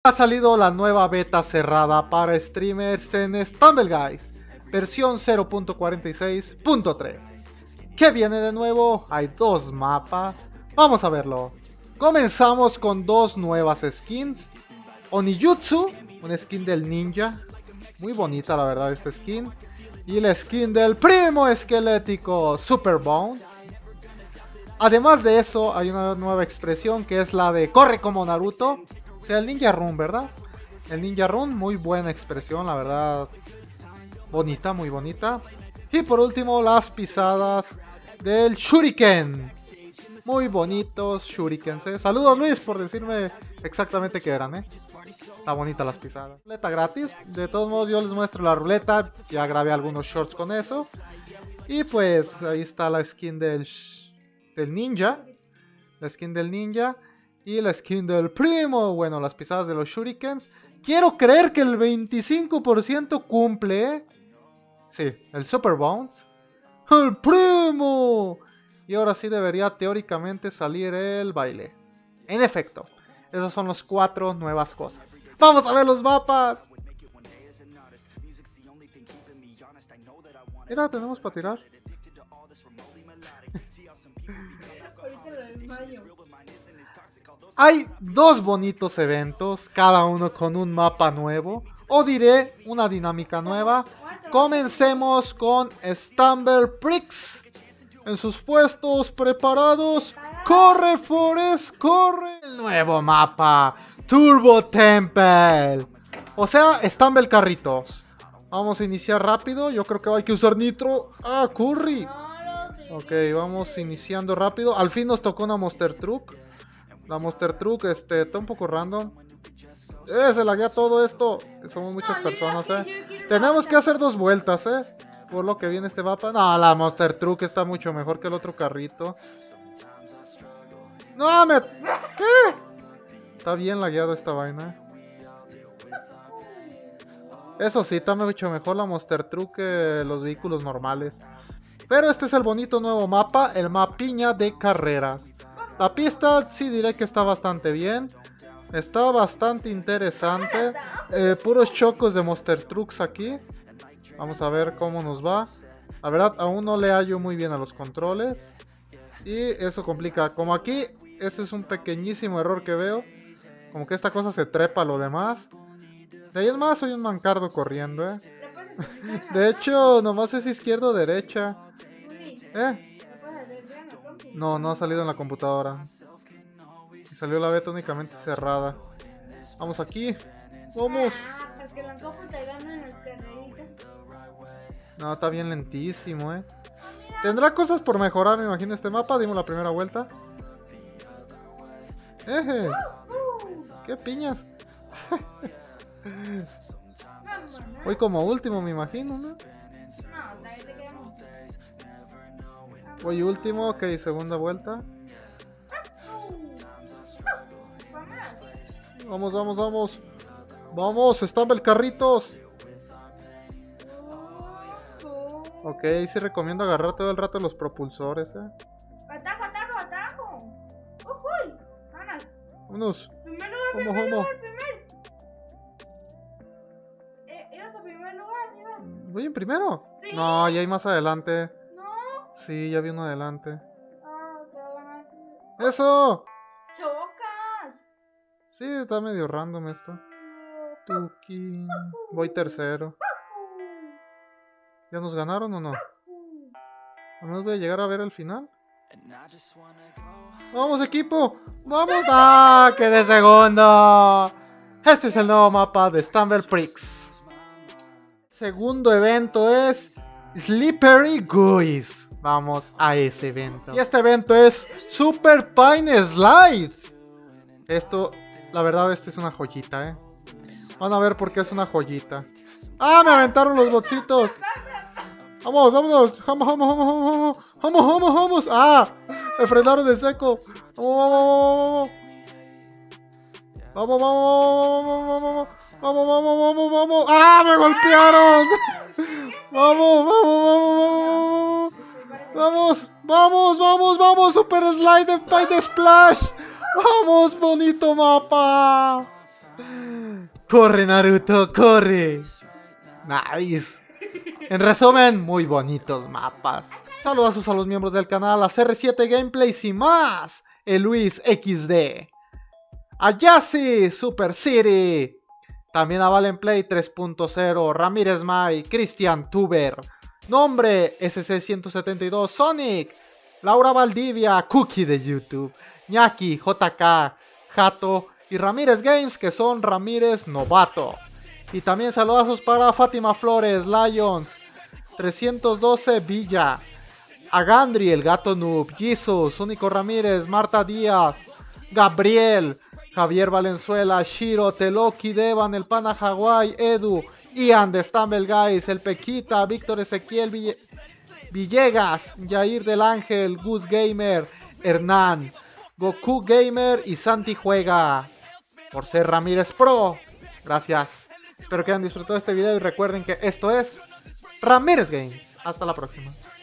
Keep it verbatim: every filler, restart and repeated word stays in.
Ha salido la nueva beta cerrada para streamers en Stumble Guys, versión cero punto cuarenta y seis punto tres. ¿Qué viene de nuevo? Hay dos mapas. Vamos a verlo. Comenzamos con dos nuevas skins. Onijutsu, una skin del ninja. Muy bonita la verdad esta skin. Y la skin del primo esquelético Super Bones. Además de eso hay una nueva expresión que es la de corre como Naruto. O sea, el Ninja Run, ¿verdad? El Ninja Run, muy buena expresión, la verdad. Bonita, muy bonita. Y por último, las pisadas del Shuriken. Muy bonitos Shurikens, ¿eh? Saludos, Luis, por decirme exactamente qué eran, ¿eh? Está bonita las pisadas. Ruleta gratis. De todos modos, yo les muestro la ruleta. Ya grabé algunos shorts con eso. Y pues, ahí está la skin del, del ninja. La skin del ninja. Y la skin del primo. Bueno, las pisadas de los shurikens. Quiero creer que el veinticinco por ciento cumple, ¿eh? Sí, el Super Bones. ¡El primo! Y ahora sí debería teóricamente salir el baile. En efecto, esas son las cuatro nuevas cosas. ¡Vamos a ver los mapas! Mira, tenemos para tirar. Hay dos bonitos eventos, cada uno con un mapa nuevo, o diré una dinámica nueva. Comencemos con Stumble Pricks. En sus puestos preparados. ¡Corre, Forest! ¡Corre! El nuevo mapa, Turbo Temple. O sea, Stumble Carritos. Vamos a iniciar rápido. Yo creo que hay que usar nitro. ¡Ah, Curry! Ok, vamos iniciando rápido. Al fin nos tocó una Monster Truck. La Monster Truck este, está un poco random. Eh, se laguea todo esto. Somos muchas personas, eh. Tenemos que hacer dos vueltas, eh. Por lo que viene este mapa. No, la Monster Truck está mucho mejor que el otro carrito. No, me... ¿Qué? Está bien lagueado esta vaina. Eso sí, está mucho mejor la Monster Truck que los vehículos normales. Pero este es el bonito nuevo mapa, el mapiña de carreras. La pista sí diré que está bastante bien. Está bastante interesante. Eh, puros chocos de Monster Trucks aquí. Vamos a ver cómo nos va. La verdad, aún no le hallo muy bien a los controles. Y eso complica. Como aquí, ese es un pequeñísimo error que veo. Como que esta cosa se trepa a lo demás. De ahí en más soy un mancardo corriendo, eh. De hecho, nomás es izquierda o derecha. ¿Eh? No, no ha salido en la computadora. Salió la beta únicamente cerrada. Vamos aquí. Vamos. No, está bien lentísimo, eh. Tendrá cosas por mejorar, me imagino, este mapa. Dimos la primera vuelta. Eje. ¿Qué piñas? Voy como último, me imagino, ¿no? Voy último, ok, segunda vuelta. Vamos, vamos, vamos. Vamos, Stumble Carritos. Ok, sí recomiendo agarrar todo el rato los propulsores, eh. Atajo, atajo, atajo. Uy, vámonos. Vámonos. Primer lugar, Vamos, primer vamos. lugar, primer. Eh, ¿Ibas a primer lugar? ¿Ibas? ¿Voy en primero? Sí. No, ya hay más adelante. No. Sí, ya vi uno adelante. Ah, te va a ganar. ¡Eso! Chocas. Sí, está medio random esto. Tuki. Voy tercero. ¿Ya nos ganaron o no? ¿No nos voy a llegar a ver el final? ¡Vamos, equipo! ¡Vamos! ¡Ah! ¡Quedé segundo! Este es el nuevo mapa de Stumble Pricks. Segundo evento es Slippery Guys. Vamos a ese evento. Y este evento es Super Pine Slide. Esto, la verdad, este es una joyita, eh. Van a ver por qué es una joyita. ¡Ah! Me aventaron los botsitos. Vamos, vámonos. Vamos, vamos, vamos, vamos. Vamos, vamos, vamos. ¡Ah! Me frenaron de seco. Vamos, vamos, vamos, vamos. Vamos, vamos, vamos, vamos, vamos, vamos. ¡Ah! ¡Me golpearon! Vamos, vamos, vamos, vamos. Vamos, vamos, vamos, vamos. Super Slide de Pine Splash. Vamos, bonito mapa. Corre, Naruto, corre. Nice. En resumen, muy bonitos mapas. Saludos a los miembros del canal, a C R siete Gameplays y más. El Luis equis de. A Yassi, Super City. También a Valenplay tres punto cero, Ramírez May, Cristian Tuber. Nombre, S C ciento setenta y dos, Sonic. Laura Valdivia, Cookie de YouTube. Ñaki, J K, Jato y Ramírez Games, que son Ramírez Novato. Y también saludazos para Fátima Flores, Lions, trescientos doce Villa, a Gandri, el gato noob, Jesus, Único Ramírez, Marta Díaz, Gabriel, Javier Valenzuela, Shiro, Teloki, Devan, el Pana Hawaii, Edu, Ian de Stumble Guys, el Pequita, Víctor Ezequiel Ville Villegas, Jair del Ángel, Gus Gamer, Hernán, Goku Gamer y Santi Juega. Por ser Ramírez Pro. Gracias. Espero que hayan disfrutado este video y recuerden que esto es Ramírez Games. Hasta la próxima.